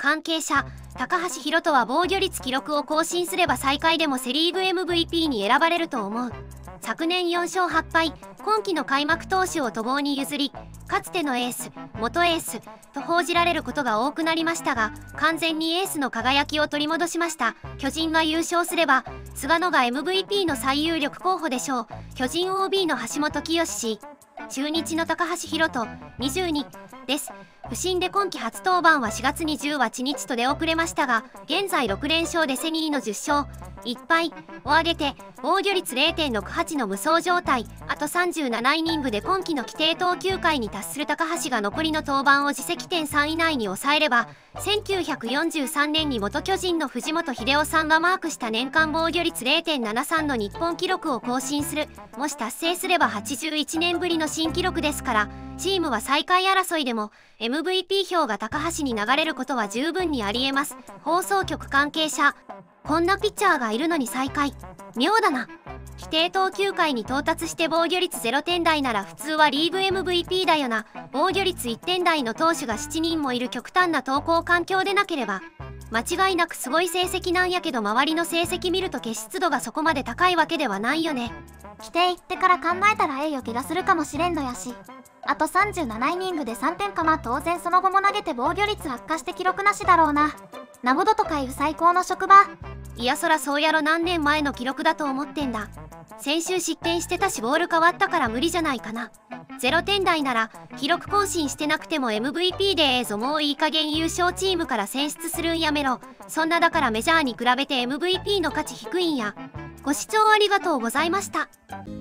関係者、高橋宏斗は防御率記録を更新すれば最下位でもセ・リーグ MVP に選ばれると思う。昨年4勝8敗、今季の開幕投手を途方に譲り、かつてのエース、元エースと報じられることが多くなりましたが、完全にエースの輝きを取り戻しました。巨人が優勝すれば、菅野が MVP の最有力候補でしょう。巨人 OB の橋本清氏、中日の高橋宏斗、22です。不振で今季初登板は4月28日と出遅れましたが、現在6連勝でセ・リーの10勝1敗を挙げて、防御率 0.68 の無双状態。あと37イニングで今季の規定投球回に達する高橋が残りの登板を自責点3以内に抑えれば、1943年に元巨人の藤本英雄さんがマークした年間防御率 0.73 の日本記録を更新する。もし達成すれば81年ぶりの新記録ですから、チームは最下位争いでも MVP 票が高橋に流れることは十分にありえます。放送局関係者、こんなピッチャーがいるのに最下位、妙だな。規定投球回に到達して防御率0点台なら普通はリーグ MVP だよな。防御率1点台の投手が7人もいる極端な投稿環境でなければ間違いなくすごい成績なんやけど、周りの成績見ると結出度がそこまで高いわけではないよね。 規定行ってから考えたらええよ怪我するかもしれんのやし、あと37イニングで3点か。まあ当然その後も投げて防御率悪化して記録なしだろうな。名古屋とかいう最高の職場。 いやそらそうやろ、何年前の記録だと思ってんだ。先週失点してたしボール変わったから無理じゃないかな。0点台なら記録更新してなくても MVP でええぞ。もういい加減優勝チームから選出するんやめろ。そんなだからメジャーに比べて MVP の価値低いんや。ご視聴ありがとうございました。